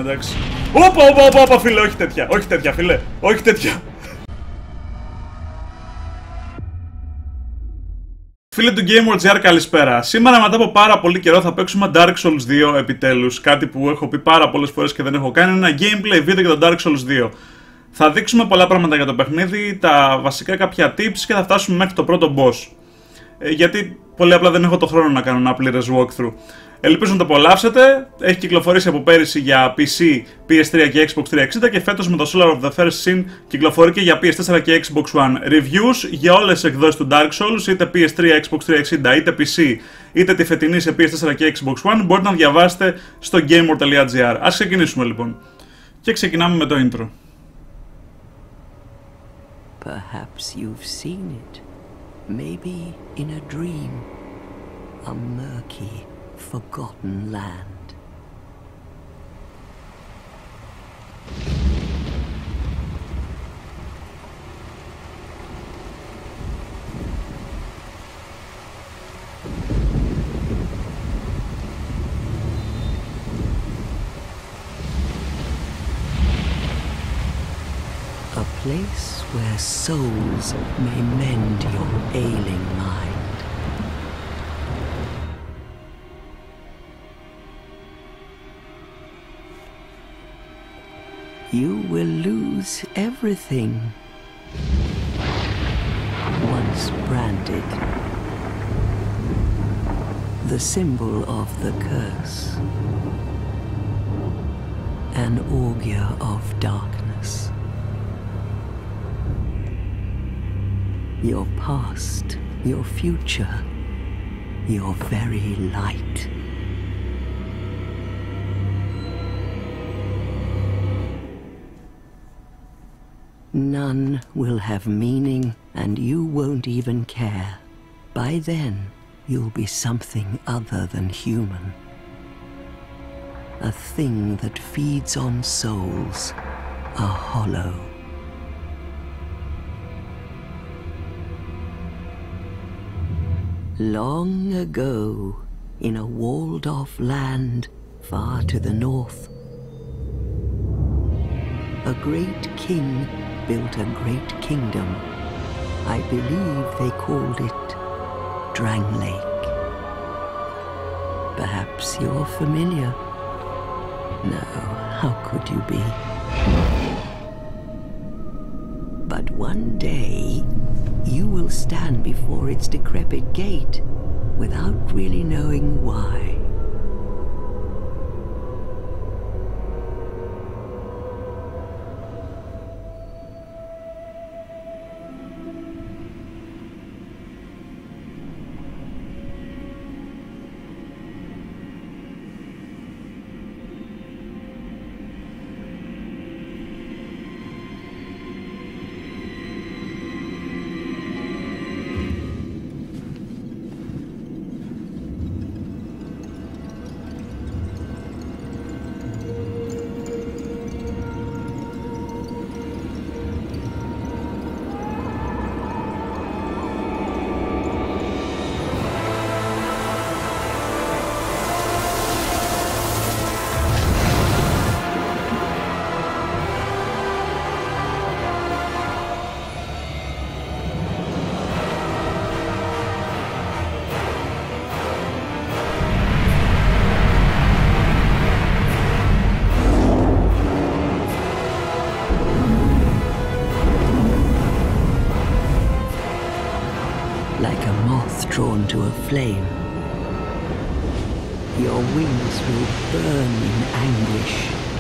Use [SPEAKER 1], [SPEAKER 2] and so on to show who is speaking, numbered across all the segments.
[SPEAKER 1] εντάξει. Όπα, φίλε, όχι τέτοια. Όχι τέτοια, φίλε. Όχι τέτοια. Φίλε του GameWatchGR, καλησπέρα. Σήμερα, μετά από πάρα πολύ καιρό, θα παίξουμε Dark Souls 2 επιτέλους. Κάτι που έχω πει πάρα πολλές φορές και δεν έχω κάνει. Ένα gameplay βίντεο για το Dark Souls 2. Θα δείξουμε πολλά πράγματα για το παιχνίδι, τα βασικά κάποια tips και θα φτάσουμε μέχρι το πρώτο boss. Γιατί πολύ απλά δεν έχω το χρόνο να κάνω ένα πλήρες walkthrough. Ελπίζω να το απολαύσετε. Έχει κυκλοφορήσει από πέρυσι για PC, PS3 και Xbox 360 και φέτος με το Solar of the First Sin κυκλοφορεί και για PS4 και Xbox One. Reviews για όλες τις εκδόσεις του Dark Souls, είτε PS3, Xbox 360, είτε PC, είτε τη φετινή σε PS4 και Xbox One, μπορείτε να διαβάσετε στο gamer.gr. Ας ξεκινήσουμε λοιπόν. Και ξεκινάμε με το intro.
[SPEAKER 2] Perhaps you've seen it, maybe in a dream, a murky, forgotten land. A place where souls may mend your ailing mind. You will lose everything once branded. The symbol of the curse. An augur of darkness. Your past, your future, your very light. None will have meaning, and you won't even care. By then, you'll be something other than human. A thing that feeds on souls, a hollow. Long ago, in a walled-off land far to the north, a great king built a great kingdom. I believe they called it Drangleic. Perhaps you're familiar? No, how could you be? But one day, you will stand before its decrepit gate without really knowing why. Like a moth drawn to a flame, your wings will burn in anguish,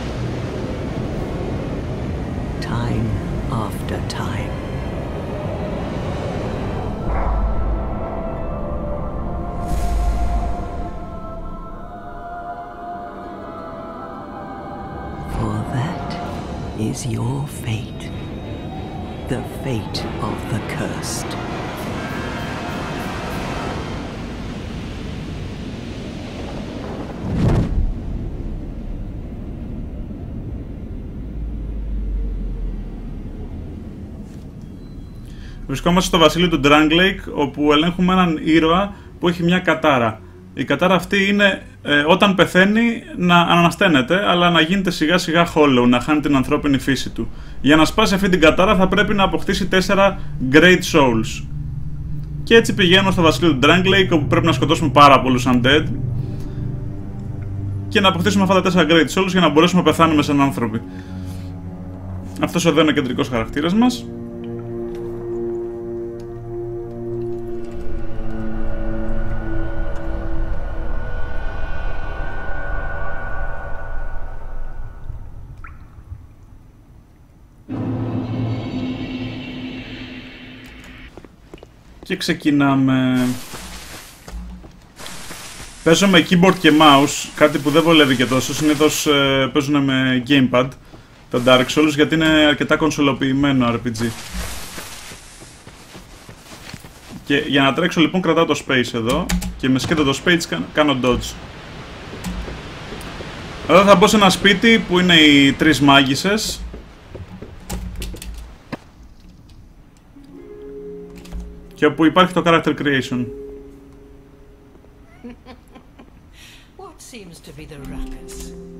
[SPEAKER 2] time after time. For that is your fate, the fate of the cursed.
[SPEAKER 1] Βρισκόμαστε στο βασίλειο του Drangleic, όπου ελέγχουμε έναν ήρωα που έχει μια κατάρα. Η κατάρα αυτή είναι όταν πεθαίνει να ανασταίνεται, αλλά να γίνεται σιγά σιγά hollow, να χάνει την ανθρώπινη φύση του. Για να σπάσει αυτή την κατάρα θα πρέπει να αποκτήσει 4 Great Souls. Και έτσι πηγαίνουμε στο βασίλειο του Drangleic, όπου πρέπει να σκοτώσουμε πάρα πολλούς undead και να αποκτήσουμε αυτά τα 4 Great Souls για να μπορέσουμε να πεθάνουμε σαν άνθρωποι. Αυτός εδώ είναι ο κεντρικός χαρακτήρας μας. Και ξεκινάμε. Παίζω με keyboard και mouse, κάτι που δεν βολεύει και τόσο. Συνήθως παίζουν με gamepad τα Dark Souls, γιατί είναι αρκετά κονσολοποιημένο RPG. Και για να τρέξω λοιπόν κρατάω το space εδώ και με σκέτο το space κάνω dodge. Εδώ θα μπω σε ένα σπίτι που είναι οι 3 μάγισσες. Και όπου υπάρχει το character creation.
[SPEAKER 3] What seems to be the ruckus?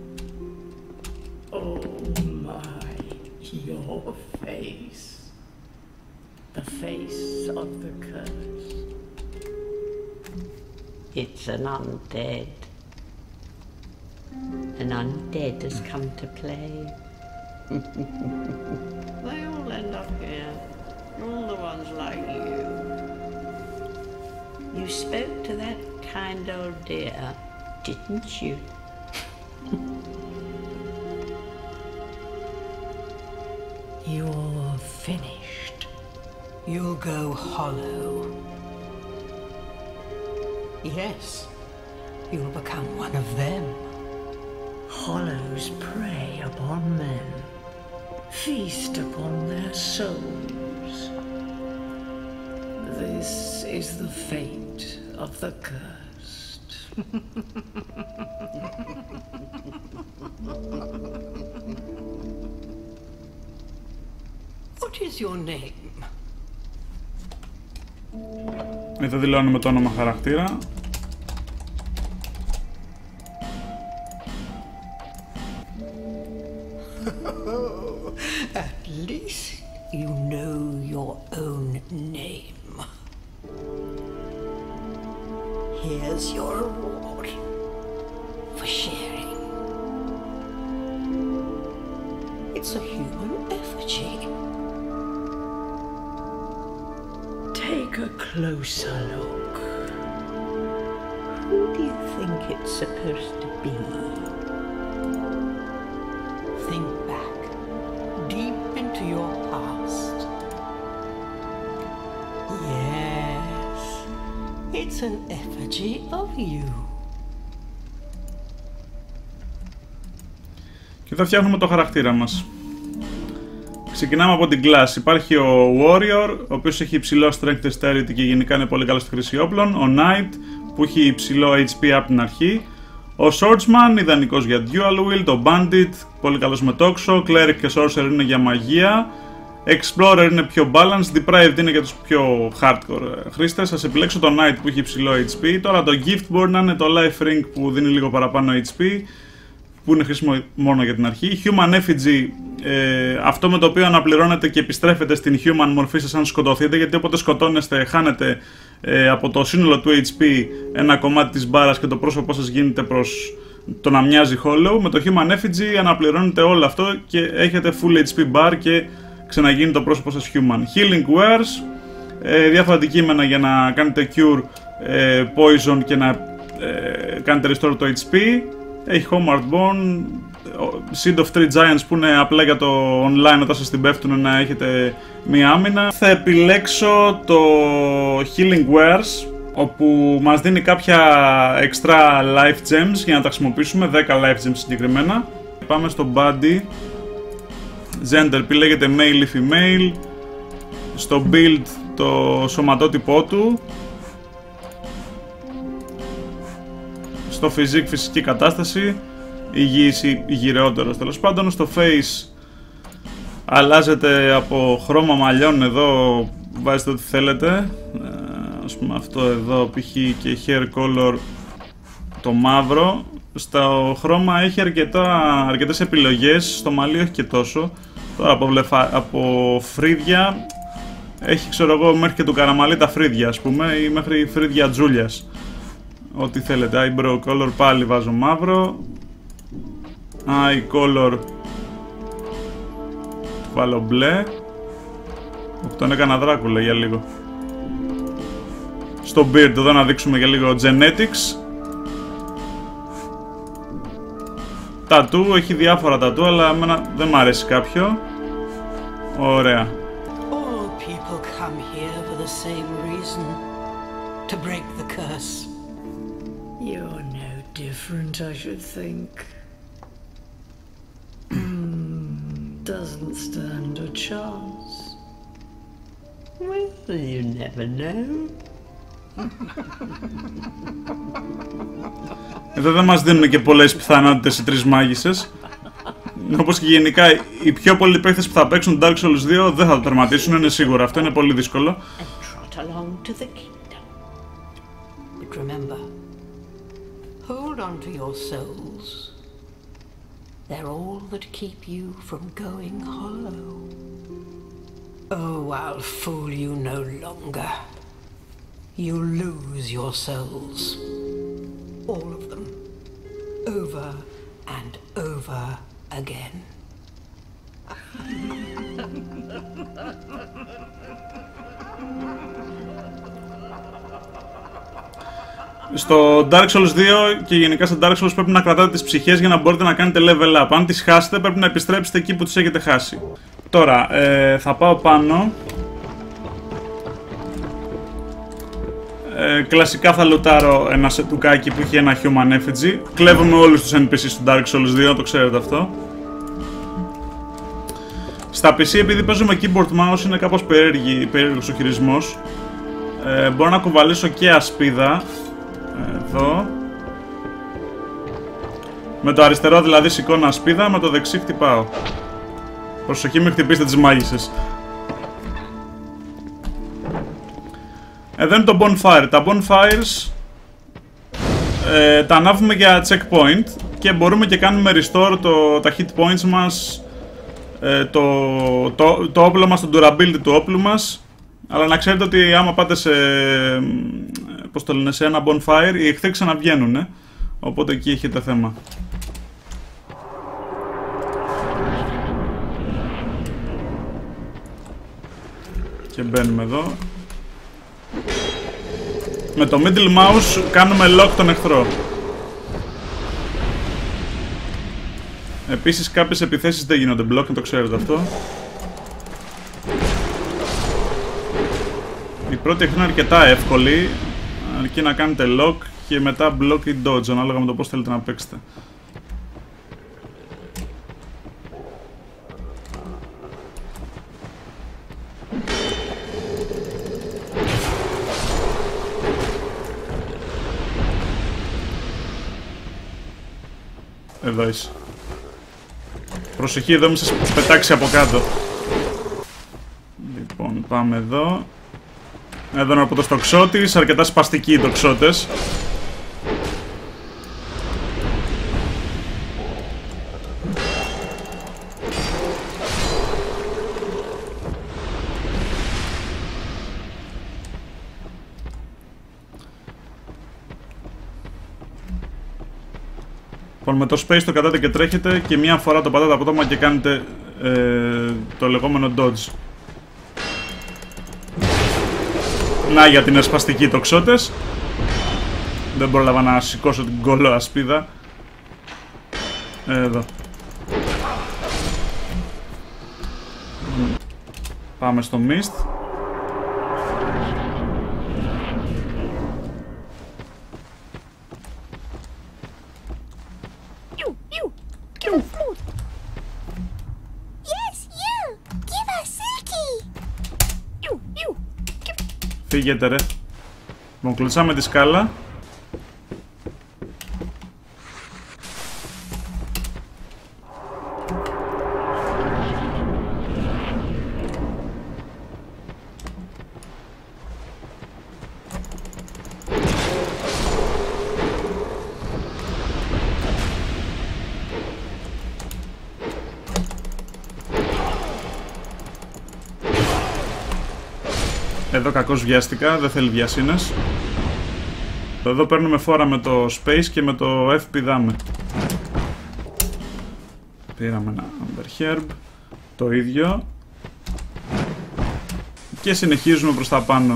[SPEAKER 4] Oh my, your face. The face of the curse. It's an undead. An undead has come to play. They all end up here. All the ones like you. You spoke to that kind old dear, didn't you?
[SPEAKER 3] You're finished. You'll go hollow. Yes, you'll become one of them.
[SPEAKER 4] Hollows prey upon men, feast upon their souls. This is the fate of the cursed.
[SPEAKER 3] What is your name?
[SPEAKER 1] Εδώ δηλώνουμε το όνομα χαρακτήρα.
[SPEAKER 3] At least you know your own name. Here's your reward for sharing. It's a human effigy.
[SPEAKER 4] Take a closer look.
[SPEAKER 3] Who do you think it's supposed to be? Think back, deep into your past. Yes, it's an effigy of you.
[SPEAKER 1] Και εδώ φτιάχνουμε το χαρακτήρα μας. Ξεκινάμε από την class. Υπάρχει ο Warrior, ο οποίος έχει υψηλό Strength Dexterity και γενικά είναι πολύ καλός στη χρήση όπλων. Ο Knight, που έχει υψηλό HP από την αρχή. Ο Swordsman, ιδανικός για Dual Wield. Ο Bandit, πολύ καλός με τόξο. Cleric και Sorcerer είναι για μαγεία. Explorer είναι πιο balanced. Deprived είναι για τους πιο hardcore χρήστες. Ας επιλέξω το Knight που έχει υψηλό HP. Τώρα το Gift μπορεί να είναι το Life Ring που δίνει λίγο παραπάνω HP, που είναι χρήσιμο μόνο για την αρχή. Human Effigy, αυτό με το οποίο αναπληρώνετε και επιστρέφετε στην human μορφή σας αν σκοτωθείτε, γιατί όποτε σκοτώνεστε χάνετε από το σύνολο του HP ένα κομμάτι της μπάρας και το πρόσωπό σας γίνεται προς το να μοιάζει hollow. Με το Human Effigy αναπληρώνετε όλο αυτό και έχετε full HP bar και ξαναγίνει το πρόσωπό σας human. Healing Wares, διάφορα αντικείμενα για να κάνετε cure poison και να κάνετε restore το HP. Έχει Homeward Bone, Seed of Three Giants που είναι απλά για το online όταν σας την πέφτουν να έχετε μία άμυνα. Θα επιλέξω το Healing Wares, όπου μας δίνει κάποια extra life gems για να τα χρησιμοποιήσουμε, 10 life gems συγκεκριμένα. Πάμε στο body, gender επιλέγεται male ή female, στο build το σωματότυπό του, στο physique φυσική κατάσταση, υγιής ή γυρεότερος τέλος πάντων. Στο face αλλάζεται από χρώμα μαλλιών, εδώ βάζετε ό,τι θέλετε, ας πούμε αυτό εδώ π.χ. και hair color Το μαύρο στο χρώμα έχει αρκετές επιλογές, στο μαλλί όχι και τόσο. Τώρα από φρύδια έχει, ξέρω εγώ, μέχρι και του Καραμαλή τα φρύδια, ας πούμε, ή μέχρι φρύδια Τζούλιας. Ό,τι θέλετε. Eyebrow color πάλι βάζω μαύρο. Eye color βάλω μπλε. Τον έκανα Δράκουλα για λίγο. Στο beard εδώ να δείξουμε για λίγο genetics. Τατού, έχει διάφορα τατού, αλλά εμένα δεν μ' αρέσει κάποιο. Ωραία.
[SPEAKER 5] All people come here for the same reason. To break the curse.
[SPEAKER 3] You're no different, I should think. Doesn't stand a chance.
[SPEAKER 4] Well, you never know.
[SPEAKER 1] Εδώ δεν μας δίνουν και πολλές πιθανότητες οι τρεις μάγισσες. Όπως και γενικά οι πιο πολλοί παίκτες που θα παίξουν Dark Souls 2 δεν θα το τερματίσουν, είναι σίγουρο. Αυτό είναι πολύ δύσκολο.
[SPEAKER 4] And trot along to the kingdom.
[SPEAKER 5] But remember, hold on to your souls. They're all that keep you from going hollow. Oh, I'll fool you no longer. You'll lose your souls. All of them. Over and over again.
[SPEAKER 1] Στο Dark Souls 2 και γενικά στα Dark Souls πρέπει να κρατάτε τις ψυχές για να μπορείτε να κάνετε level up. Αν τις χάσετε πρέπει να επιστρέψετε εκεί που τις έχετε χάσει. Τώρα, θα πάω πάνω. Κλασικά θα λουτάρω ένα σετουκάκι που έχει ένα human effigy. Κλέβουμε όλους τους NPC στο Dark Souls 2, το ξέρετε αυτό. Στα PC, επειδή παίζω με keyboard mouse, είναι κάπως περίεργος ο χειρισμός. Μπορώ να κουβαλήσω και ασπίδα. Εδώ. Με το αριστερό δηλαδή σηκώνω ασπίδα, με το δεξί χτυπάω. Προσοχή, μην χτυπήσετε τις μάγισσες. Εδώ είναι το bonfire. Τα bonfires τα ανάβουμε για checkpoint και μπορούμε και κάνουμε restore τα hit points μας, το όπλο μας, το durability του όπλου μας. Αλλά να ξέρετε ότι άμα πάτε σε ένα bonfire, οι εχθροί ξαναβγαίνουνε. Οπότε εκεί έχετε θέμα. Και μπαίνουμε εδώ. Με το middle mouse κάνουμε lock τον εχθρό. Επίσης κάποιες επιθέσεις δεν γίνονται block, να το ξέρετε αυτό. Η πρώτη εχθρή είναι αρκετά εύκολη, αρκεί να κάνετε lock και μετά block ή dodge, ανάλογα με το πώς θέλετε να παίξετε. Εδώ είσαι. Προσοχή, εδώ μην σας πετάξει από κάτω. Λοιπόν, πάμε εδώ. Εδώ είναι από το τοξότης, αρκετά σπαστικοί οι τοξότες. Λοιπόν, με το space το κατάτε και τρέχετε και μία φορά το πατάτε απότομα και κάνετε το λεγόμενο dodge. Να, γιατί είναι σπαστικοί οι τοξότες. Δεν πρόλαβα να σηκώσω την κόλλο ασπίδα. Εδώ. Πάμε στο mist. Φύγετε ρε. Λοιπόν, κλωτσάμε τη σκάλα. Εδώ κακώς βιάστηκα, δεν θέλει βιασύνες. Εδώ παίρνουμε φόρα με το space και με το F πηδάμε. Πήραμε ένα Amber Herb. Το ίδιο. Και συνεχίζουμε προς τα πάνω.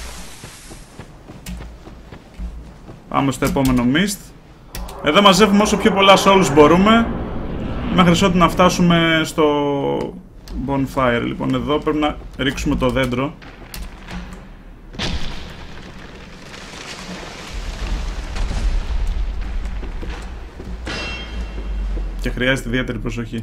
[SPEAKER 1] Πάμε στο επόμενο Mist. Εδώ μαζεύουμε όσο πιο πολλά souls μπορούμε, μέχρι ότου να φτάσουμε στο bonfire. Λοιπόν, εδώ πρέπει να ρίξουμε το δέντρο. Και χρειάζεται ιδιαίτερη προσοχή.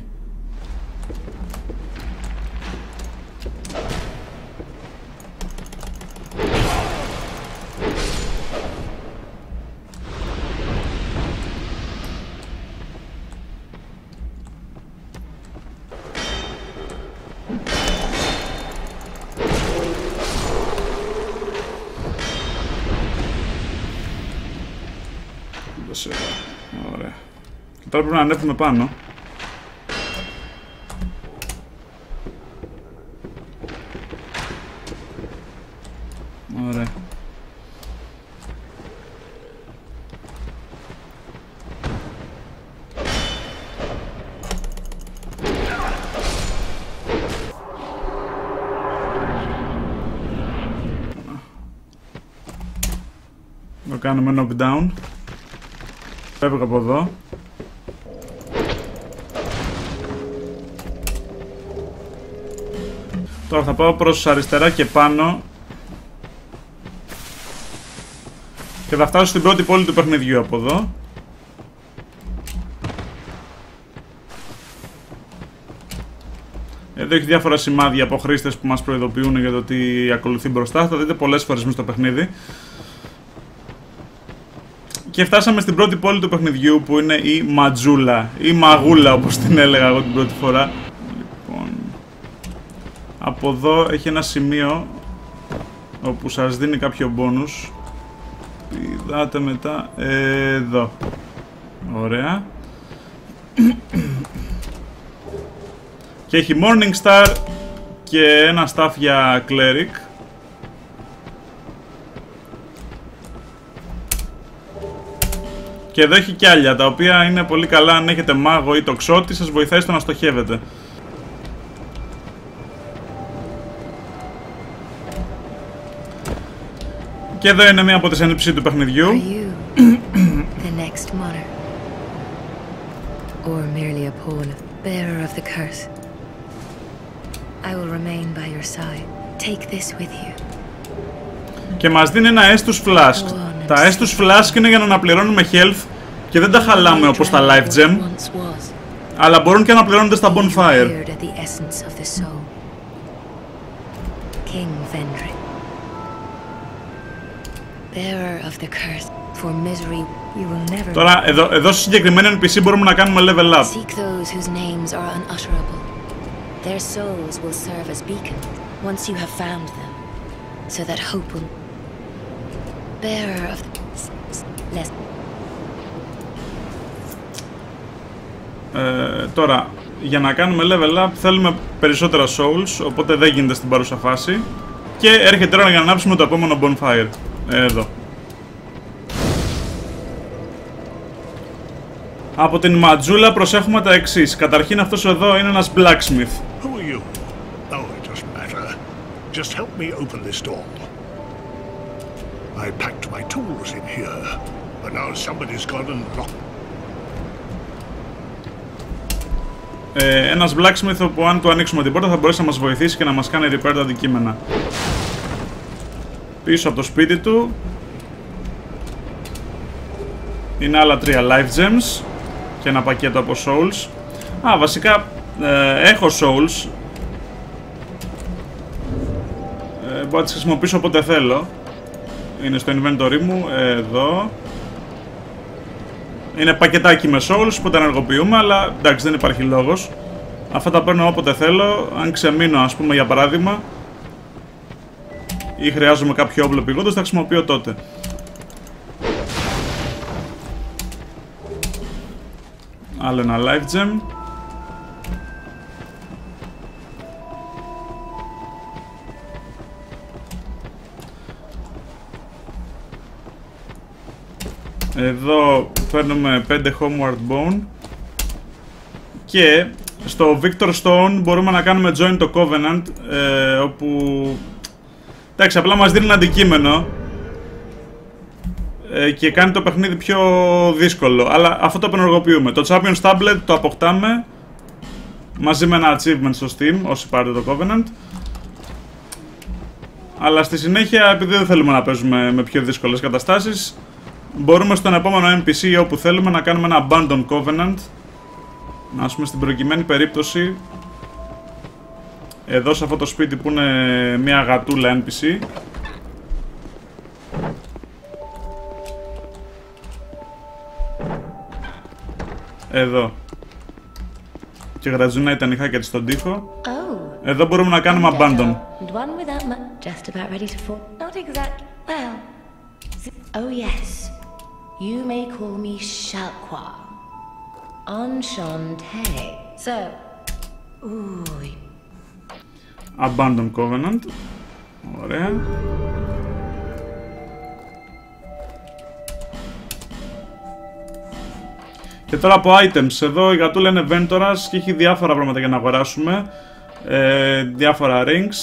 [SPEAKER 1] Ωραία. Και τώρα πρέπει να ανέβουμε πάνω. Ωραία. Το κάνουμε knockdown. Φεύγω από εδώ. Τώρα θα πάω προς αριστερά και πάνω. Και θα φτάσω στην πρώτη πόλη του παιχνιδιού από εδώ. Εδώ έχει διάφορα σημάδια από χρήστες που μας προειδοποιούν για το τι ακολουθεί μπροστά. Θα δείτε πολλές φορές μες στο παιχνίδι. Και φτάσαμε στην πρώτη πόλη του παιχνιδιού, που είναι η Ματζούλα ή Μαγούλα, όπως την έλεγα εγώ την πρώτη φορά. Λοιπόν, από εδώ έχει ένα σημείο όπου σας δίνει κάποιο bonus. Πηδάτε μετά εδώ. Ωραία. Και έχει Morning Star και ένα staff για Cleric. Και εδώ έχει κι άλλα, τα οποία είναι πολύ καλά αν έχετε μάγο ή τοξότη, σας βοηθάει στο να στοχεύετε. Και εδώ είναι μία από τις έννοιψεις του παιχνιδιού.
[SPEAKER 6] The next monarch, or merely a pawn, bearer of the curse. I will remain by your side. Take this with you.
[SPEAKER 1] Και μας δίνει ένα Estus Flask. Τα Estus Flask είναι για να αναπληρώνουμε health και δεν τα χαλάμε όπως τα Life Gem, αλλά μπορούν και να αναπληρώνονται στα Bonfire. Τώρα εδώ στη συγκεκριμένη NPC μπορούμε να κάνουμε level up.
[SPEAKER 6] Their souls will serve as beacon once you have found them, so that hope will bearer of the
[SPEAKER 1] Τώρα, για να κάνουμε level up θέλουμε περισσότερα souls, οπότε δεν γίνεται στην παρούσα φάση. Και έρχεται τώρα για να ανάψουμε το επόμενο bonfire. Εδώ. Από την Ματζούλα προσέχουμε τα εξής. Καταρχήν αυτός εδώ είναι ένας blacksmith.
[SPEAKER 7] Just help me open this door. I packed my tools in here, but now somebody's gone and locked.
[SPEAKER 1] Ένας blacksmith όπου αν του ανοίξουμε την πόρτα θα μπορέσει να μας βοηθήσει και να μας κάνει repair τα αντικείμενα. Πίσω από το σπίτι του είναι άλλα 3 life gems και ένα πακέτο από souls. Βασικά έχω souls. Μπορώ να τις χρησιμοποιήσω όποτε θέλω. Είναι στο inventory μου, εδώ. Είναι πακετάκι με souls που τα ενεργοποιούμε, αλλά εντάξει δεν υπάρχει λόγος. Αυτά τα παίρνω όποτε θέλω. Αν ξεμείνω ας πούμε για παράδειγμα ή χρειάζομαι κάποιο όπλο πηγόντως, θα χρησιμοποιώ τότε. Άλλο ένα life gem. Εδώ παίρνουμε 5 Homeward Bone. Και στο Victor Stone μπορούμε να κάνουμε Join το Covenant, όπου... εντάξει, απλά μας δίνει ένα αντικείμενο και κάνει το παιχνίδι πιο δύσκολο. Αλλά αυτό το απενεργοποιούμε. Το Champion's Tablet το αποκτάμε μαζί με ένα achievement στο Steam, όσοι πάρετε το Covenant. Αλλά στη συνέχεια, επειδή δεν θέλουμε να παίζουμε με πιο δύσκολες καταστάσεις, μπορούμε στον επόμενο NPC ή όπου θέλουμε να κάνουμε ένα Abandon Covenant. Ας πούμε στην προκειμένη περίπτωση, εδώ σε αυτό το σπίτι που είναι μια γατούλα NPC, εδώ, και γρατζουνάει τα νυχάκια της στον τοίχο. Εδώ μπορούμε να κάνουμε Abandon. Abandon Covenant. Ωραία. Και τώρα από items. Εδώ η γατούλα είναι Ventoras και έχει διάφορα πράγματα για να αγοράσουμε. Διάφορα rings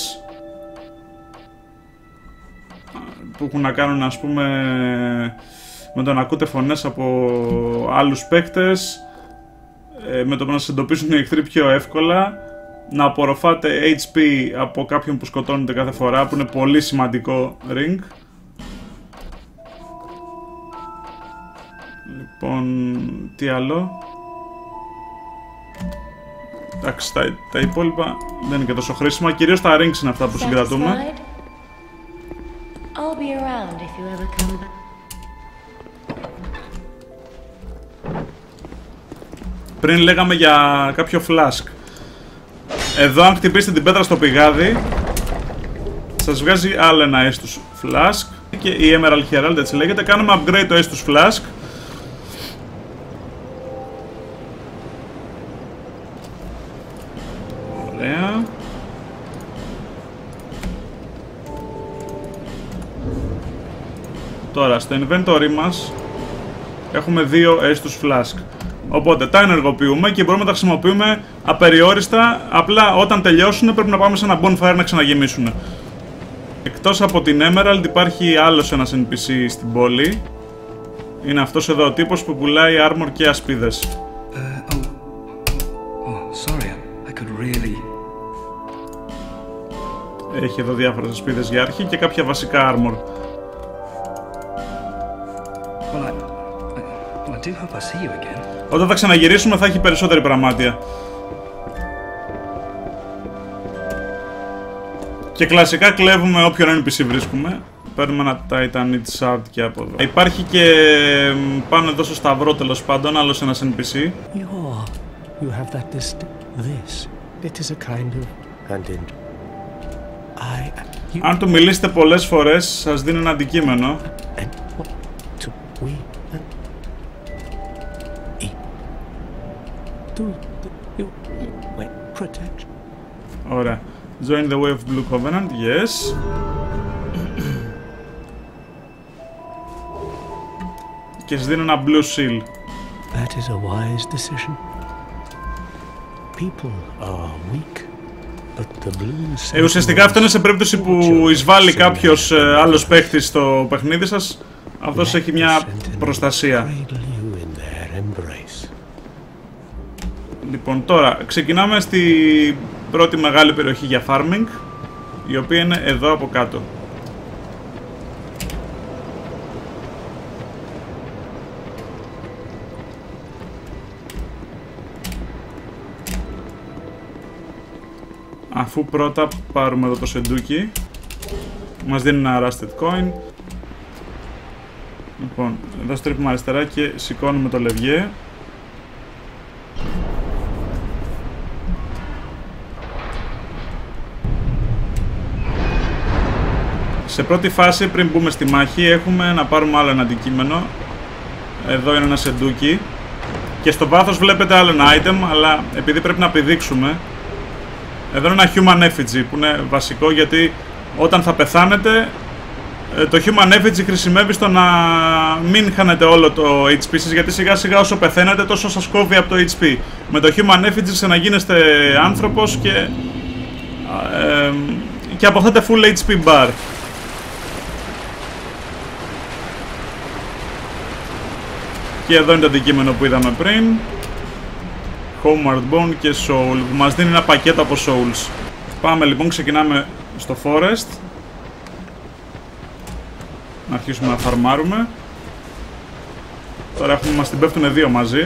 [SPEAKER 1] που έχουν να κάνουν, ας πούμε, με το να ακούτε φωνές από άλλους παίκτες, με το να σας εντοπίσουν οι εχθροί πιο εύκολα, να απορροφάτε HP από κάποιον που σκοτώνετε κάθε φορά, που είναι πολύ σημαντικό ring. Λοιπόν, τι άλλο? Εντάξει, τα υπόλοιπα δεν είναι και τόσο χρήσιμα, κυρίως τα rings είναι αυτά που συγκρατούμε. Πριν λέγαμε για κάποιο flask. Εδώ αν χτυπήσετε την πέτρα στο πηγάδι, σας βγάζει άλλο ένα Estus Flask. Και η Emerald Herald έτσι λέγεται. Κάνουμε upgrade το Estus Flask. Ωραία. Τώρα στο inventory μας έχουμε 2 Estus Flask. Οπότε τα ενεργοποιούμε και μπορούμε να τα χρησιμοποιούμε απεριόριστα. Απλά όταν τελειώσουν πρέπει να πάμε σε ένα bonfire να ξαναγεμίσουν. Εκτός από την Emerald υπάρχει άλλος ένας NPC στην πόλη. Είναι αυτός εδώ ο τύπος που πουλάει armor και ασπίδες. Έχει εδώ διάφορες ασπίδες για αρχή και κάποια βασικά armor. Όταν θα ξαναγυρίσουμε θα έχει περισσότερη πραγμάτια. Και κλασικά κλέβουμε όποιον NPC βρίσκουμε. Παίρνουμε ένα Titanite Shard και από εδώ. Υπάρχει και πάνω εδώ στο σταυρό, τέλος πάντων, άλλος ένας NPC.
[SPEAKER 8] You have that this. It is a kind of...
[SPEAKER 1] Αν του μιλήσετε πολλές φορές, σας δίνει ένα αντικείμενο. Ωραία. Join the way of Blue Covenant, yes. Και σας δίνει ένα blue seal.
[SPEAKER 8] That is a wise decision. People are weak, but the blue...
[SPEAKER 1] ουσιαστικά αυτό είναι σε περίπτωση που εισβάλλει κάποιος άλλος παίχτης στο παιχνίδι σας. Αυτός έχει μια προστασία. Λοιπόν, τώρα ξεκινάμε στη πρώτη μεγάλη περιοχή για farming, η οποία είναι εδώ από κάτω. Αφού πρώτα πάρουμε εδώ το σεντούκι, μας δίνει ένα rusted coin. Λοιπόν, εδώ στρίβουμε αριστερά και σηκώνουμε το λευγέ. Σε πρώτη φάση, πριν μπούμε στη μάχη, έχουμε να πάρουμε άλλο ένα αντικείμενο. Εδώ είναι ένα σεντούκι. Και στο βάθος βλέπετε άλλο ένα item, αλλά επειδή πρέπει να πηδήξουμε, εδώ είναι ένα human effigy που είναι βασικό, γιατί όταν θα πεθάνετε το Human Effigy χρησιμεύει στο να μην χάνετε όλο το HP σας, γιατί σιγά σιγά όσο πεθαίνετε τόσο σας κόβει από το HP. Με το Human Effigy ξαναγίνεστε άνθρωπος και αποθέτε full HP bar. Και εδώ είναι το αντικείμενο που είδαμε πριν. Homeward Bone και Soul, που μας δίνει ένα πακέτο από Souls. Πάμε λοιπόν, ξεκινάμε στο Forest. Να αρχίσουμε να φαρμάρουμε. Τώρα μας την πέφτουν δύο μαζί.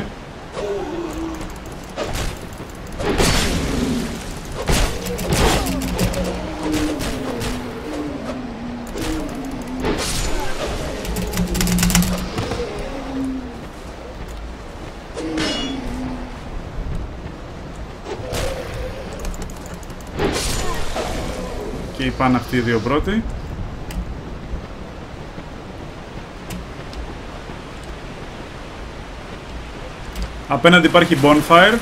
[SPEAKER 1] Και πάνε αυτοί οι δύο πρώτοι. Απέναντι υπάρχει bonfire.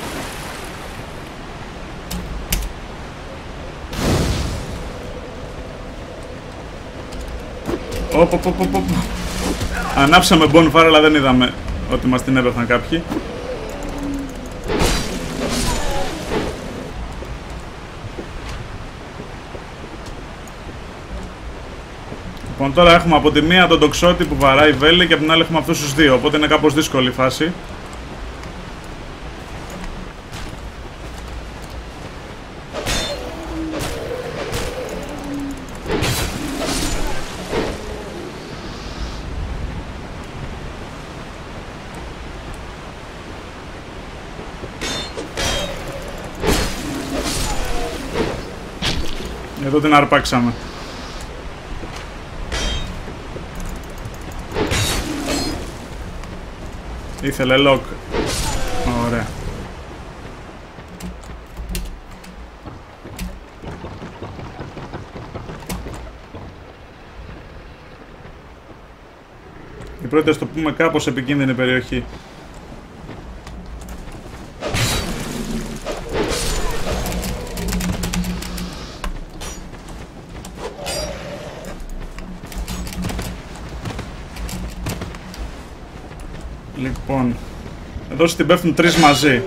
[SPEAKER 1] Ανάψαμε bonfire, αλλά δεν είδαμε ότι μας την έπαιρναν κάποιοι. Λοιπόν, τώρα έχουμε από τη μία τον τοξότη που βαράει βέλη και από την άλλη έχουμε αυτούς τους δύο, οπότε είναι κάπως δύσκολη η φάση. Εδώ την αρπάξαμε. Ήθελε lock. Ωραία. Η πρώτη, ας το πούμε, κάπως επικίνδυνη περιοχή. Λοιπόν, εδώ στην πέφτουν τρεις μαζί.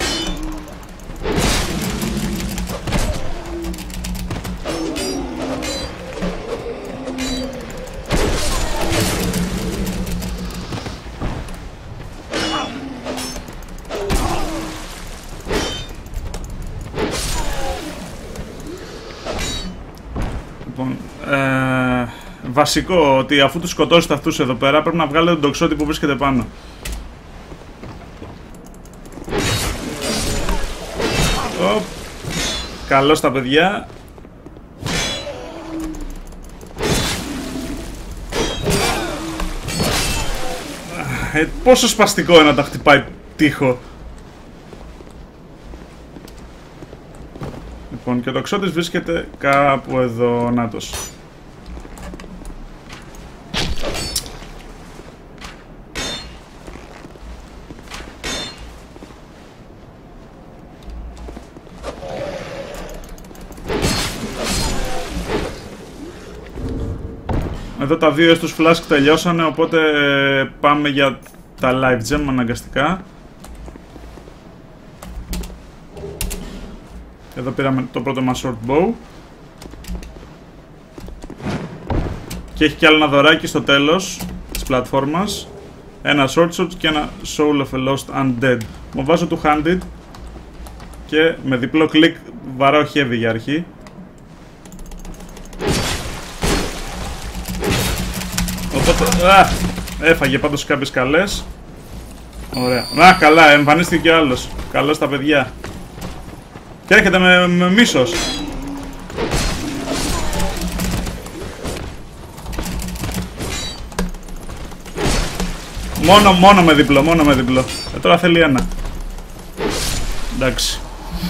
[SPEAKER 1] Λοιπόν, βασικό ότι αφού τους σκοτώσετε αυτούς εδώ πέρα πρέπει να βγάλετε τον τοξότη που βρίσκεται πάνω. Καλώς τα παιδιά. Πόσο σπαστικό είναι να τα χτυπάει τείχο. Λοιπόν, και ο τοξότης βρίσκεται κάπου εδώ, νάτος. Εδώ τα δύο στους flask τελειώσανε, οπότε πάμε για τα live gem αναγκαστικά. Εδώ πήραμε το πρώτο μας short bow. Και έχει κι άλλο ένα δωράκι στο τέλος της πλατφόρμας. Ένα short sword και ένα soul of a lost undead. Μου βάζω του handed και με διπλό κλικ βαράω heavy για αρχή. Οπότε, έφαγε πάντως κάποιες καλές. Ωραία. Καλά, εμφανίστηκε κι άλλος. Καλώς τα παιδιά. Και έρχεται με μίσος. Μόνο με διπλό, μόνο με διπλό. Τώρα θέλει ένα. Εντάξει.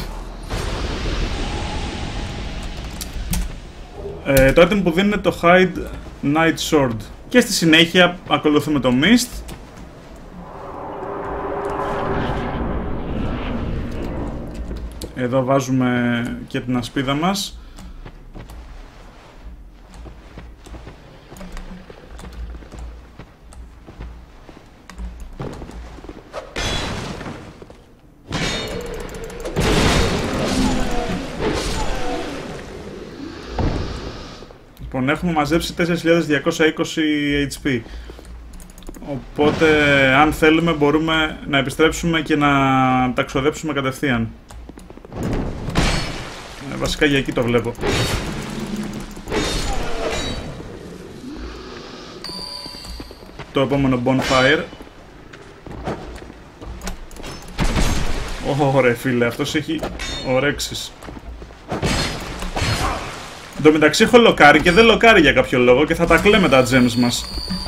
[SPEAKER 1] Το item που δίνει είναι το Hide Night Sword. Και στη συνέχεια ακολουθούμε το Mist. Εδώ βάζουμε και την ασπίδα μας. Λοιπόν, έχουμε μαζέψει 4.220 HP. Οπότε, αν θέλουμε, μπορούμε να επιστρέψουμε και να τα ξοδέψουμε κατευθείαν. Βασικά για εκεί το βλέπω. Το επόμενο bonfire. Ωραία φίλε, αυτός έχει ορέξεις. Εν τω μεταξύ έχω λοκάρει και δεν λοκάρει για κάποιο λόγο και θα τα κλαίμε τα gems μας.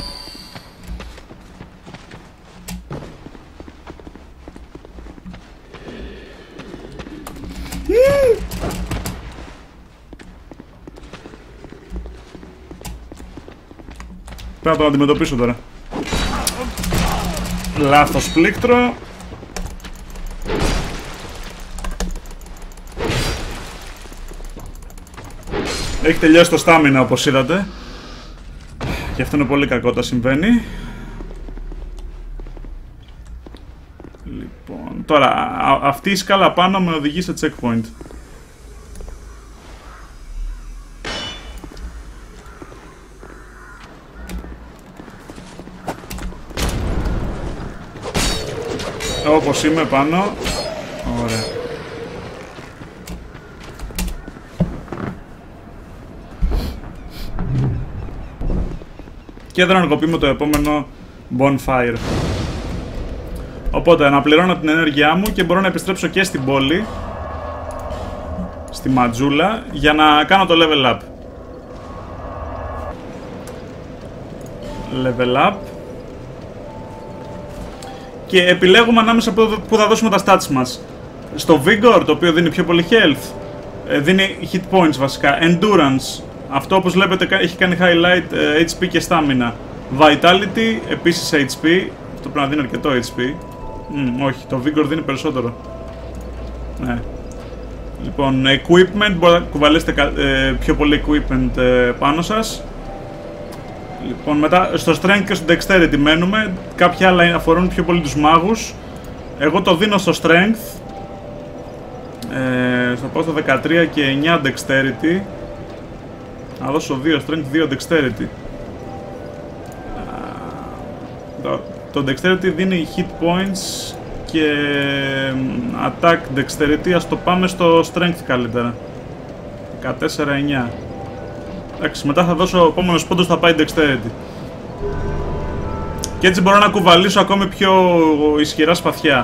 [SPEAKER 1] Πρέπει να τον αντιμετωπίσω τώρα. Λάθος πλήκτρο. Έχει τελειώσει το στάμινα όπως είδατε. Και αυτό είναι πολύ κακό όταν συμβαίνει. Λοιπόν, τώρα αυτή η σκάλα πάνω με οδηγεί σε checkpoint. Όπως είμαι πάνω. Ωραία. Και δεν ανακοπούμε το επόμενο bonfire. Οπότε αναπληρώνω την ενέργειά μου και μπορώ να επιστρέψω και στην πόλη, στη ματζούλα, για να κάνω το level up. Level up. Και επιλέγουμε ανάμεσα που θα δώσουμε τα stats μας. Στο Vigor, το οποίο δίνει πιο πολύ health, δίνει hit points βασικά. Endurance, αυτό όπως βλέπετε έχει κάνει highlight HP και stamina. Vitality, επίσης HP, αυτό πρέπει να δίνει αρκετό HP. Όχι, το Vigor δίνει περισσότερο. Ναι. Λοιπόν, equipment, μπορείτε να κουβαλήσετε πιο πολύ equipment πάνω σας. Λοιπόν, μετά στο strength και στο dexterity μένουμε. Κάποια άλλα αφορούν πιο πολύ τους μάγους. Εγώ το δίνω στο strength. Θα πάω στο 13 και 9 dexterity. Να δώσω 2 strength, 2 dexterity. Το dexterity δίνει hit points και attack dexterity. Ας το πάμε στο strength καλύτερα. 14-9. Εντάξει, μετά θα δώσω ο επόμενος πόντος, θα πάει dexterity. Και έτσι μπορώ να κουβαλήσω ακόμη πιο ισχυρά σπαθιά.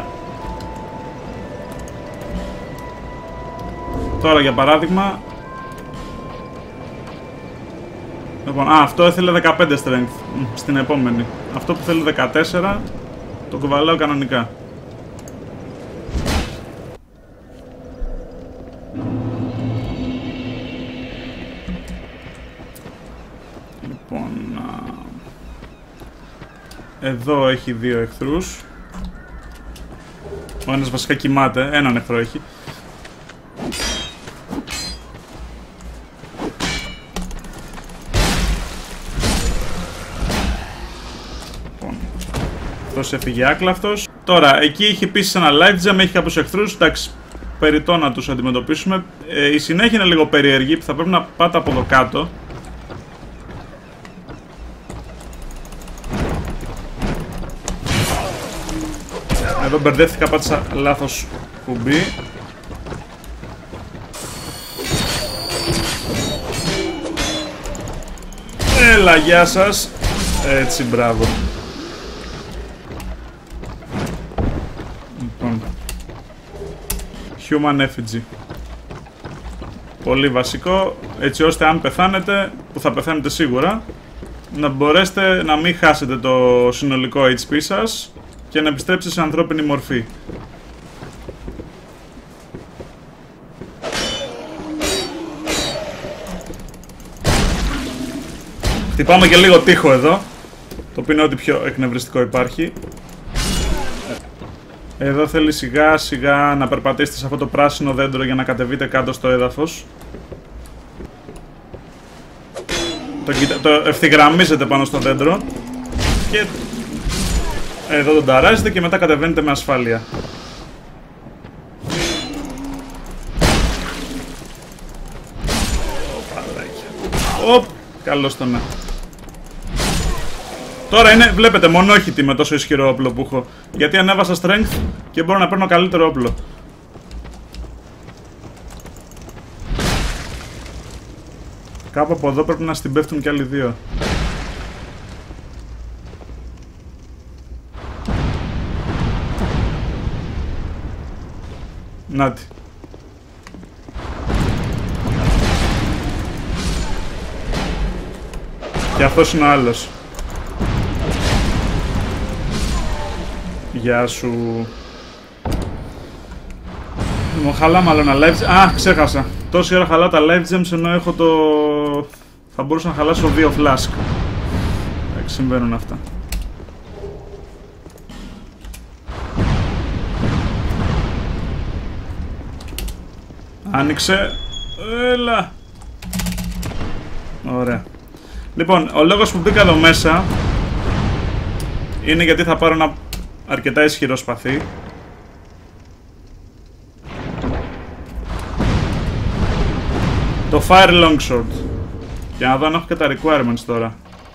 [SPEAKER 1] Τώρα για παράδειγμα. Λοιπόν, αυτό έθελε 15 strength. Στην επόμενη. Αυτό που θέλει 14 το κουβαλάω κανονικά. Λοιπόν, εδώ έχει δύο εχθρούς. Ο ένας βασικά κοιμάται, έναν εχθρό έχει. Λοιπόν, αυτός έφυγε άκλαυτος. Τώρα, εκεί έχει επίσης ένα life gem, έχει κάποιους εχθρούς. Εντάξει, περιττό να τους αντιμετωπίσουμε. Η συνέχεια είναι λίγο περίεργη, θα πρέπει να πάτε από εδώ κάτω. Εδώ μπερδεύτηκα, πάτησα λάθος κουμπί. Έλα, γεια σας. Έτσι, μπράβο. Λοιπόν, Human Effigy. Πολύ βασικό, έτσι ώστε αν πεθάνετε, που θα πεθάνετε σίγουρα, να μπορέσετε να μην χάσετε το συνολικό HP σας και να επιστρέψει σε ανθρώπινη μορφή. Χτυπάμε και λίγο τείχο εδώ, το οποίο είναι ό,τι πιο εκνευριστικό υπάρχει. Εδώ θέλει σιγά σιγά να περπατήσετε σε αυτό το πράσινο δέντρο για να κατεβείτε κάτω στο έδαφος. Το ευθυγραμμίζετε πάνω στο δέντρο και εδώ τον ταράζετε και μετά κατεβαίνετε με ασφάλεια. Οπ. Καλώς το ναι. Τώρα είναι, βλέπετε, μονόχυτη με τόσο ισχυρό όπλο που έχω. Γιατί ανέβασα strength και μπορώ να παίρνω καλύτερο όπλο. Κάπου από εδώ πρέπει να στην πέφτουν κι άλλοι δύο. Νάτι. Και αυτός είναι ο άλλος. Γεια σου. Μου χαλά μάλλον ένα live. Α, ξέχασα. Τόση ώρα χαλάω τα live gems ενώ έχω το... Θα μπορούσα να χαλάσω 2 flask. Εντάξει, συμβαίνουν αυτά. Άνοιξε. Έλα. Ωραία. Λοιπόν, ο λόγος που μπήκα εδώ μέσα είναι γιατί θα πάρω ένα αρκετά ισχυρό σπαθί. Το Fire Longsword. Για να δω αν έχω και τα requirements τώρα.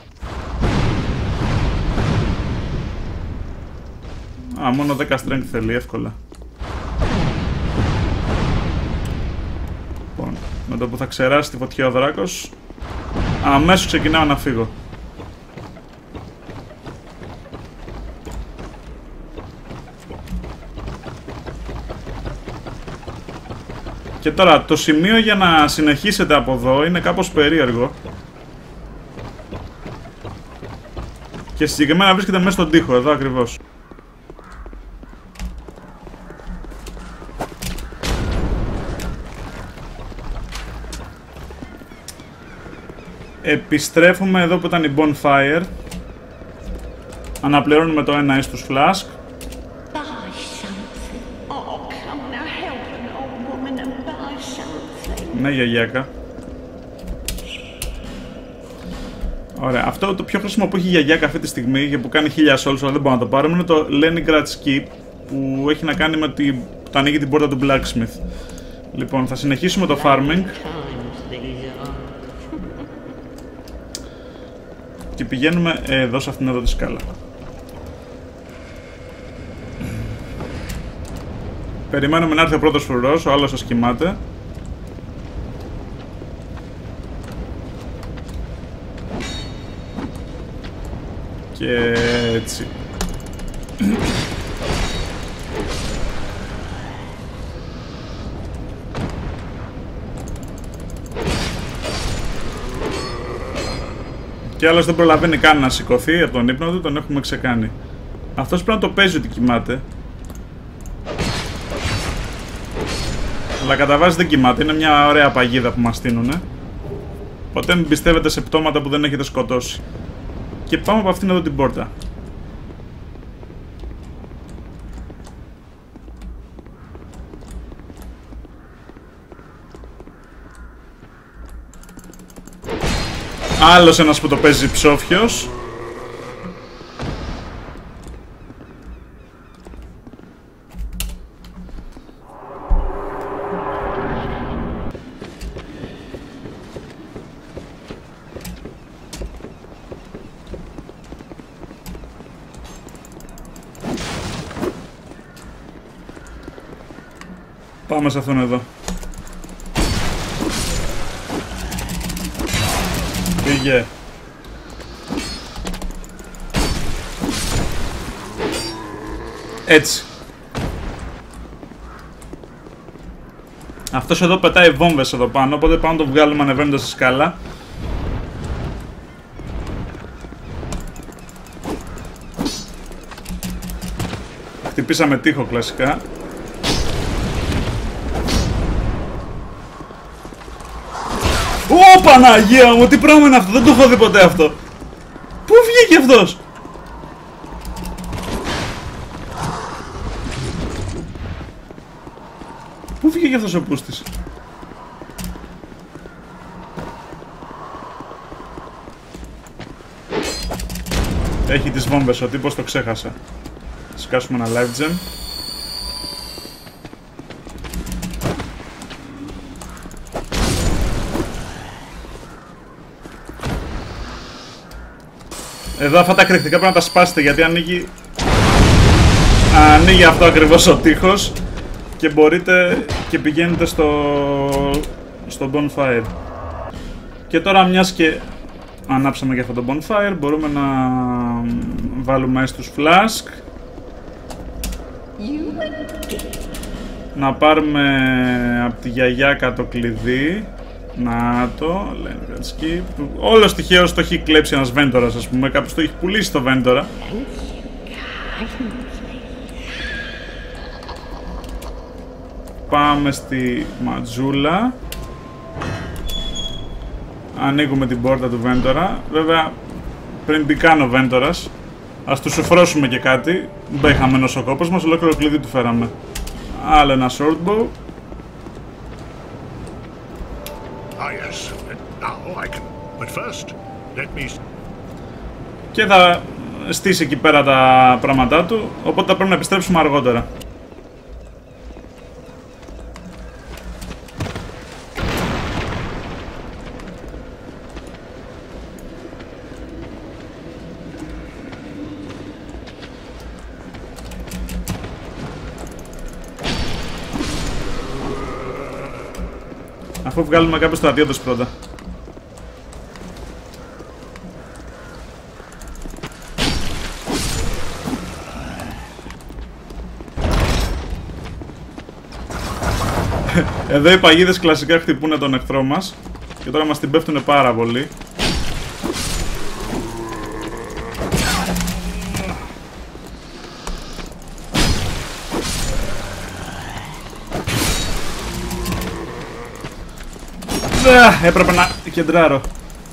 [SPEAKER 1] Α, μόνο 10 strength θέλει, εύκολα. Λοιπόν, με το που θα ξεράσει τη φωτιά ο δράκος, αμέσως ξεκινάω να φύγω. Και τώρα, το σημείο για να συνεχίσετε από εδώ είναι κάπως περίεργο. Και συγκεκριμένα βρίσκεται μέσα στον τοίχο, εδώ ακριβώς. Επιστρέφουμε εδώ που ήταν η bonfire. Αναπληρώνουμε το ένα στους flask. Ναι, γιαγιάκα. Ωραία, αυτό το πιο χρήσιμο που έχει η γιαγιάκα αυτή τη στιγμή και που κάνει 1000 souls, αλλά δεν μπορώ να το πάρουμε, είναι το Leningrad's Keep, που έχει να κάνει με ότι το ανοίγει την πόρτα του Blacksmith. Λοιπόν, θα συνεχίσουμε το farming. Και πηγαίνουμε εδώ σε αυτήν εδώ τη σκάλα. Περιμένουμε να έρθει ο πρώτος φρουρός, ο άλλος σας κοιμάται. Και έτσι. Και άλλος δεν προλαβαίνει καν να σηκωθεί από τον ύπνο του, τον έχουμε ξεκάνει. Αυτός πρέπει να το παίζει ότι κοιμάται. Αλλά κατά βάση δεν κοιμάται, είναι μια ωραία παγίδα που μας στείνουνε. Ποτέ μην πιστεύετε σε πτώματα που δεν έχετε σκοτώσει. Και πάμε από αυτήν εδώ την πόρτα. Άλλος ένας που το παίζει ψόφιος. Πάμε σε αυτόν εδώ. Πήγε. Έτσι. Αυτός εδώ πετάει βόμβες εδώ πάνω, οπότε πάμε να το βγάλουμε ανεβαίνοντας στη σκάλα. Χτυπήσαμε τοίχο κλασικά. Ω Παναγία μου, τι πράγμα είναι αυτό, δεν το έχω δει ποτέ αυτό. Πού βγήκε αυτός? Πού βγήκε αυτός ο πούστης? Έχει τις βόμβες ο τύπος, το ξέχασα. Σκάσουμε ένα live gem. Εδώ αυτά τα κρυκτικά πρέπει να τα σπάσετε, γιατί ανοίγει αυτό ακριβώς ο τοίχος και μπορείτε και πηγαίνετε στο bonfire. Και τώρα, μιας και ανάψαμε και αυτό το bonfire, μπορούμε να βάλουμε στους flask, να πάρουμε από τη γιαγιάκα το κλειδί. Να το, skip. Όλος τυχαίως το έχει κλέψει ένας βέντορας, ας πούμε. Κάποιος το έχει πουλήσει το βέντορα. Πάμε στη ματζούλα. Ανοίγουμε την πόρτα του βέντορα. Βέβαια, πριν μπει καν ο βέντορας, ας του σουφρώσουμε και κάτι. Δεν πάει χαμένος ο κόπος μας, ολόκληρο κλειδί του φέραμε. Άλλο ένα shortbow. Και θα στήσει εκεί πέρα τα πράγματά του, οπότε θα πρέπει να επιστρέψουμε αργότερα. Αφού βγάλουμε κάποιος στρατιώτες πρώτα. Εδώ οι παγίδες κλασικά χτυπούνε τον εχθρό μας και τώρα μας την πέφτουνε πάρα πολύ. Έπρεπε να κεντράρω.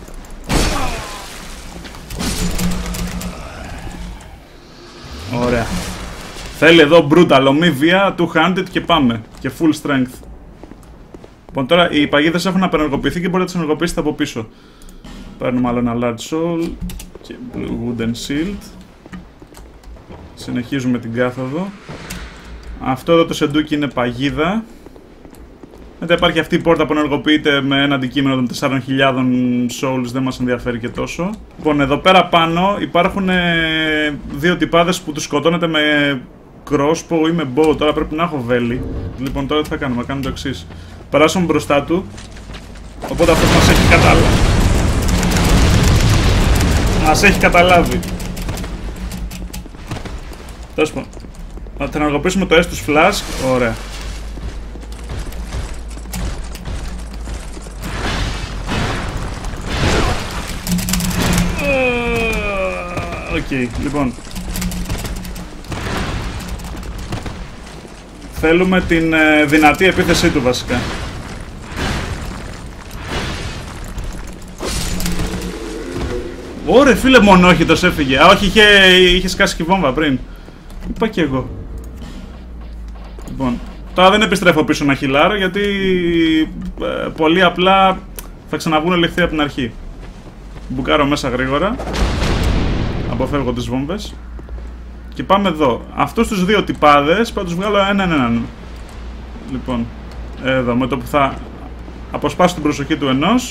[SPEAKER 1] Ωραία. Θέλει εδώ brutal, ομή βία, two-handed και πάμε. Και full strength. Λοιπόν, τώρα οι παγίδες έχουν απενεργοποιηθεί και μπορείτε να τις ενεργοποιήσετε από πίσω. Παίρνουμε άλλο ένα large soul και blue wooden shield. Συνεχίζουμε την κάθοδο. Αυτό εδώ το σεντούκι είναι παγίδα. Μετά υπάρχει αυτή η πόρτα που ενεργοποιείται με ένα αντικείμενο των 4.000 souls, δεν μας ενδιαφέρει και τόσο. Λοιπόν, εδώ πέρα πάνω υπάρχουν δύο τυπάδες που τους σκοτώνετε με crossbow ή με bow. Τώρα πρέπει να έχω βέλη. Λοιπόν, τώρα τι θα κάνουμε, κάνουμε το εξής. Περάσουμε μπροστά του, οπότε αυτός μας έχει καταλάβει. Μας έχει καταλάβει. Τέλος πάντων. Θα ενεργοποιήσουμε το Estus Flask, ωραία. Οκ, λοιπόν. Θέλουμε την δυνατή επίθεσή του βασικά. Ωρε φίλε, μονόχυτος έφυγε. Α, όχι, είχε σκάσει και βόμβα πριν. Είπα και εγώ. Λοιπόν, τώρα δεν επιστρέφω πίσω να χιλάρω γιατί πολύ απλά θα ξαναβγούν ελευθερία από την αρχή. Μπουκάρω μέσα γρήγορα. Αποφεύγω τις βόμβες. Και πάμε εδώ. Αυτούς τους δύο τυπάδες θα τους βγάλω έναν. Λοιπόν, εδώ με το που θα αποσπάσω την προσοχή του ενός.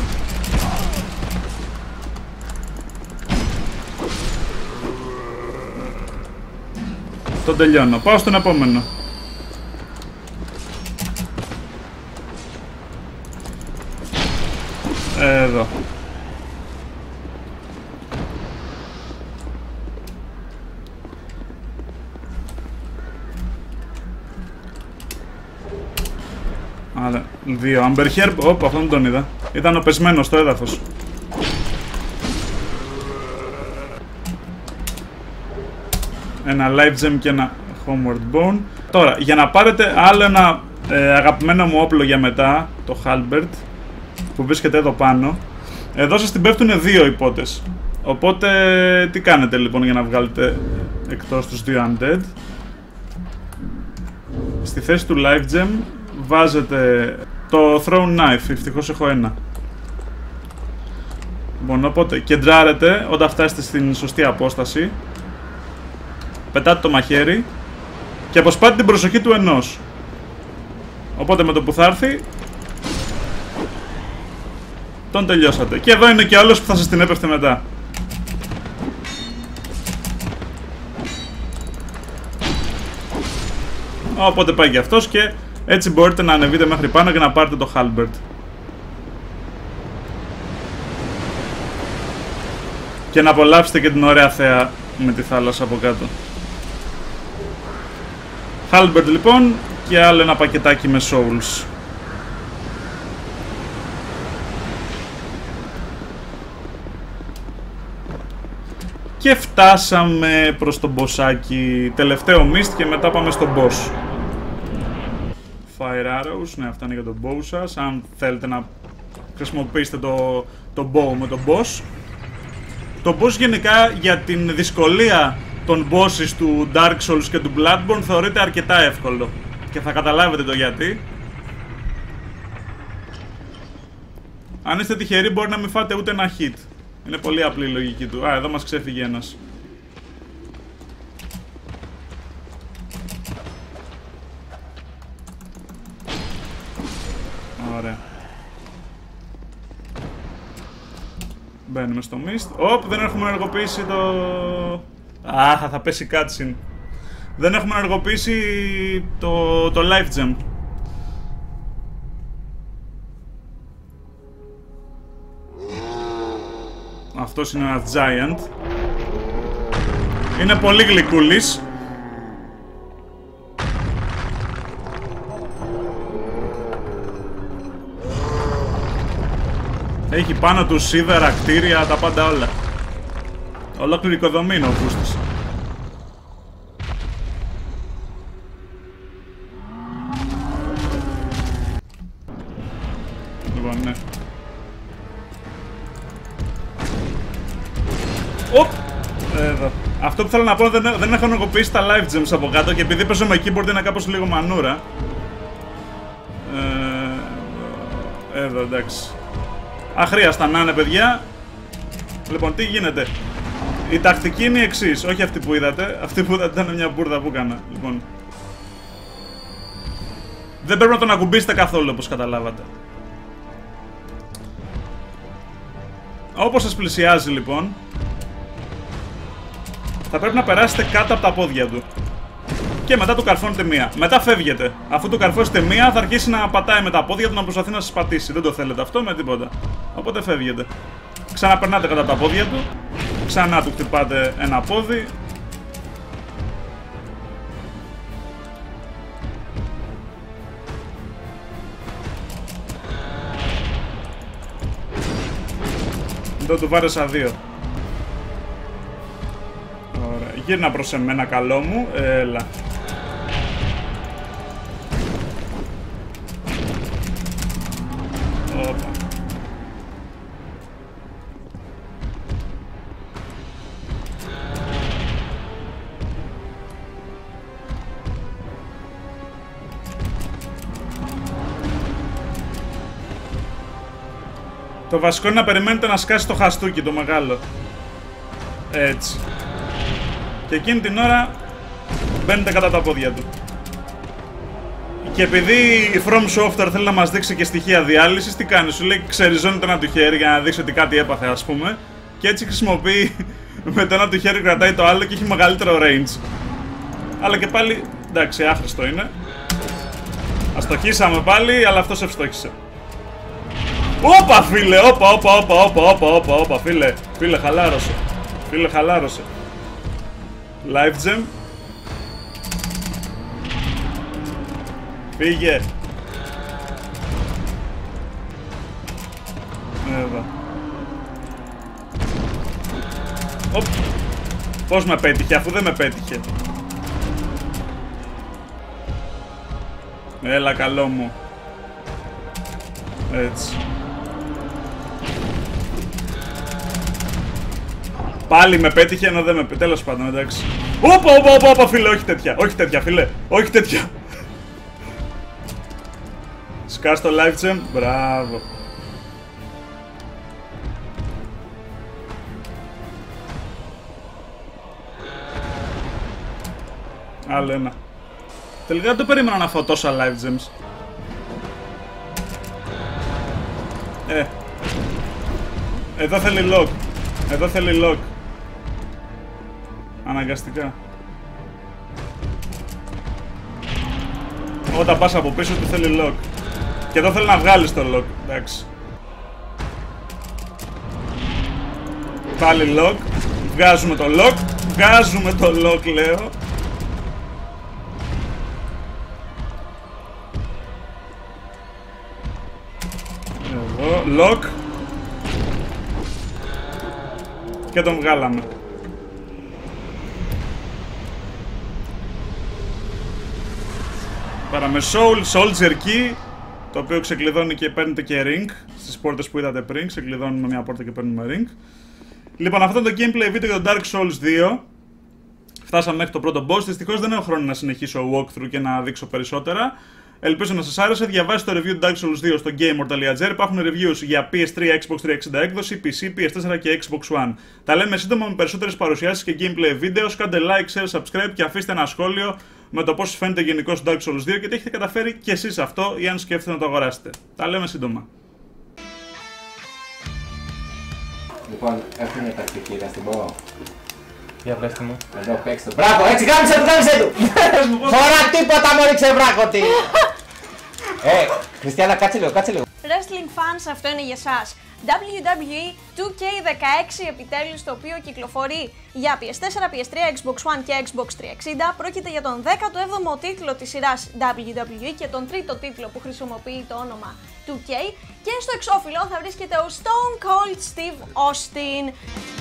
[SPEAKER 1] Τον τελειώνω. Πάω στον επόμενο. Εδώ. Άρα, δύο Amber Herb. Όπα, αυτόν δεν τον είδα. Ήταν ο πεσμένος στο έδαφος. Ένα Life Gem και ένα Homeward Bone. Τώρα, για να πάρετε άλλο ένα αγαπημένο μου όπλο για μετά, το Halberd, που βρίσκεται εδώ πάνω, εδώ σας την πέφτουν δύο υπότες. Οπότε, τι κάνετε λοιπόν για να βγάλετε εκτός τους δύο Undead? Στη θέση του Life Gem βάζετε το Thrown Knife, ευτυχώς έχω ένα. Λοιπόν, οπότε κεντράρετε όταν φτάσετε στην σωστή απόσταση. Πετάτε το μαχαίρι και αποσπάτε την προσοχή του ενός. Οπότε με το που θα έρθει, τον τελειώσατε. Και εδώ είναι και άλλος που θα σας την έπεφτε μετά. Οπότε πάει και αυτός και έτσι μπορείτε να ανεβείτε μέχρι πάνω και να πάρετε το Halberd. Και να απολαύσετε και την ωραία θέα με τη θάλασσα από κάτω. Halberd λοιπόν και άλλο ένα πακετάκι με souls. Και φτάσαμε προς το bossάκι. Τελευταίο mist και μετά πάμε στο boss. Fire arrows, ναι, αυτά είναι για τον bow σας. Αν θέλετε να χρησιμοποιήσετε το bow με τον boss. Το boss γενικά για την δυσκολία των bosses του Dark Souls και του Bloodborne θεωρείται αρκετά εύκολο. Και θα καταλάβετε το γιατί. Αν είστε τυχεροί μπορεί να μην φάτε ούτε ένα hit. Είναι πολύ απλή η λογική του. Α, εδώ μας ξέφυγε ένας. Ωραία. Μπαίνουμε στο mist. Οπ, δεν έχουμε ενεργοποιήσει το... Α, θα πέσει cutscene. Δεν έχουμε ενεργοποιήσει το life gem. Αυτός είναι ένα giant. Είναι πολύ γλυκούλης. Έχει πάνω του σίδερα, κτίρια, τα πάντα όλα. Ολόκληρη οικοδομή είναι ο Φούστης. Λοιπόν, ναι. Οπ! Εδώ. Αυτό που θέλω να πω, δεν έχω ενεργοποιήσει τα life gems από κάτω και επειδή παίζω με keyboard είναι κάπως λίγο μανούρα. Εδώ, εντάξει. Αχρίαστα να είναι, παιδιά. Λοιπόν, τι γίνεται. Η τακτική είναι η εξής. Όχι αυτή που είδατε. Αυτή που είδατε ήταν μια μπουρδα που έκανα. Λοιπόν. Δεν πρέπει να τον ακουμπήσετε καθόλου, όπως καταλάβατε. Όπως σας πλησιάζει, λοιπόν, θα πρέπει να περάσετε κάτω από τα πόδια του. Και μετά του καρφώνετε μία. Μετά φεύγετε. Αφού του καρφώσετε μία, θα αρχίσει να πατάει με τα πόδια του να προσπαθεί να σας πατήσει. Δεν το θέλετε αυτό με τίποτα. Οπότε φεύγετε. Ξαναπερνάτε κατά τα πόδια του. Ξανά του χτυπάτε ένα πόδι. Εδώ του βάρεσα δύο. Ωραία. Γύρνα προς εμένα, καλό μου. Έλα. Όπα. Το βασικό είναι να περιμένετε να σκάσει το χαστούκι το μεγάλο. Έτσι. Και εκείνη την ώρα μπαίνετε κατά τα πόδια του. Και επειδή η From Software θέλει να μας δείξει και στοιχεία διάλυσης, τι κάνει, σου λέει ξεριζώνει το ένα του χέρι για να δείξει ότι κάτι έπαθε, ας πούμε. Και έτσι χρησιμοποιεί με το ένα του χέρι κρατάει το άλλο και έχει μεγαλύτερο range. Αλλά και πάλι, εντάξει, άχρηστο είναι. Αστοχήσαμε πάλι, αλλά αυτός ευστόχησε. Όπα φίλε, όπα, φίλε, χαλάρωσε. Φίλε, χαλάρωσε. Life gem. Φύγε. Εδώ. Οπ. Πώς με πέτυχε, αφού δεν με πέτυχε. Έλα, καλό μου. Έτσι. Πάλι με πέτυχε ενώ δεν με πέτυχε. Τέλος πάντων, εντάξει. Όπα, φίλε, όχι τέτοια. Όχι τέτοια, φίλε. Όχι τέτοια. Σκάς το life gem. Μπράβο. Άλλο ένα. Τελικά δεν το περίμενα να φάω τόσα life gems. Εδώ θέλει lock. Εδώ θέλει lock. Αναγκαστικά. Όταν πας από πίσω του θέλει lock. Και εδώ θέλει να βγάλεις το lock. Εντάξει. Πάλι lock. Βγάζουμε το lock. Βγάζουμε το lock, λέω. Εδώ, lock. Και τον βγάλαμε. Πάραμε soul, soldier key, το οποίο ξεκλειδώνει και παίρνετε και ring. Στις πόρτες που είδατε πριν, ξεκλειδώνουμε μια πόρτα και παίρνουμε ring. Λοιπόν, αυτό είναι το gameplay βίντεο για το Dark Souls 2. Φτάσαμε μέχρι το πρώτο boss. Δυστυχώς δεν έχω χρόνο να συνεχίσω walkthrough και να δείξω περισσότερα. Ελπίζω να σας άρεσε. Διαβάστε το review του Dark Souls 2 στο gamer.gr. Υπάρχουν reviews για PS3, Xbox 360 έκδοση, PC, PS4 και Xbox One. Τα λέμε σύντομα με περισσότερες παρουσιάσεις και gameplay βίντεο. Κάντε like, share, subscribe και αφήστε ένα σχόλιο με το πώς σας φαίνεται γενικώς το Dark Souls 2 και τι έχετε καταφέρει κι εσείς αυτό ή αν σκέφτεστε να το αγοράσετε. Τα λέμε σύντομα.
[SPEAKER 9] Λοιπόν, έχουμε τακτική, να την πω.
[SPEAKER 10] Για βρέστε μου.
[SPEAKER 9] Εδώ παίξτε. Μπράβο, έτσι γάμισε του! Φορά τίποτα μόλι ξεβράκωτη! Χριστιανά, κάτσε λίγο.
[SPEAKER 11] Wrestling fans, αυτό είναι για εσάς. WWE 2K16 επιτέλους, το οποίο κυκλοφορεί για PS4, PS3, Xbox One και Xbox 360. Πρόκειται για τον 17ο τίτλο της σειράς WWE και τον τρίτο τίτλο που χρησιμοποιεί το όνομα 2K. Και στο εξώφυλλο θα βρίσκεται ο Stone Cold Steve Austin.